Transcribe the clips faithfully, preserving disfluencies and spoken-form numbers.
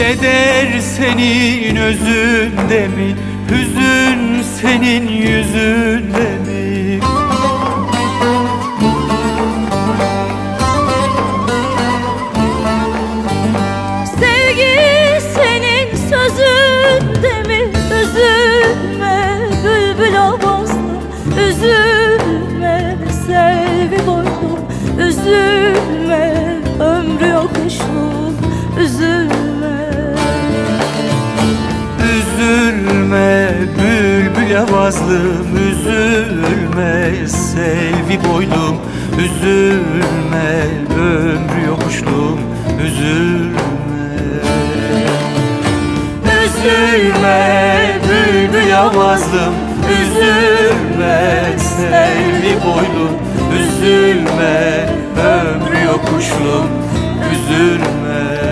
Keder senin özünde mi? Hüzün senin yüzünde mi? Sevgi senin sözünde mi? Üzülme bülbül avazlım, üzülme selvi boylum, üzülme ömrü yokuşlum, üzülme. Üzülme bülbül avazlım, üzülme selvi boylum, üzülme ömrü yokuşlum, üzülme. Üzülme bülbül avazlım, üzülme selvi boylum, üzülme ömrü yokuşlum, üzülme.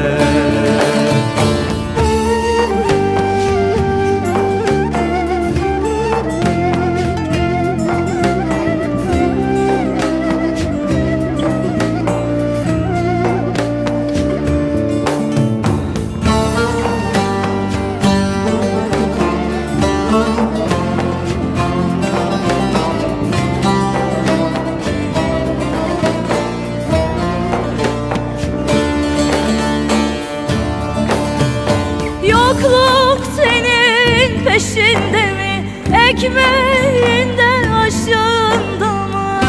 Yokluk senin peşinde mi? Ekmeğinde aşığında mı?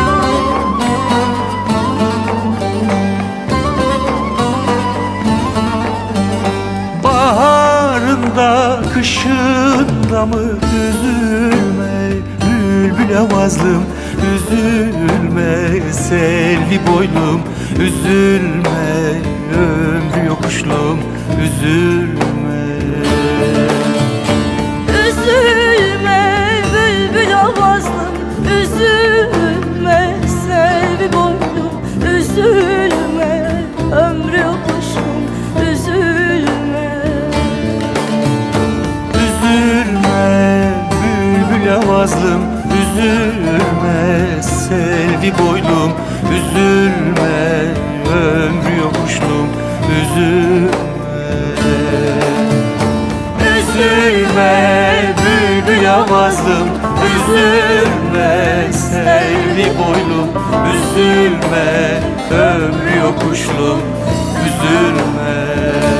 Baharında kışında mı? Üzülme bülbül avazlım, üzülme selvi boylum, üzülme ömrü yokuşlum, üzülme. Üzülme bülbül avazlım, üzülme selvi boylum, üzülme ömrü yokuşum, üzülme. Üzülme bülbül avazlım, üzülme selvi boylum, üzülme ömrü yokuşlum, üzülme. Üzülme bülbül avazlım, üzülme selvi boylum, üzülme ömrü yokuşlum, üzülme.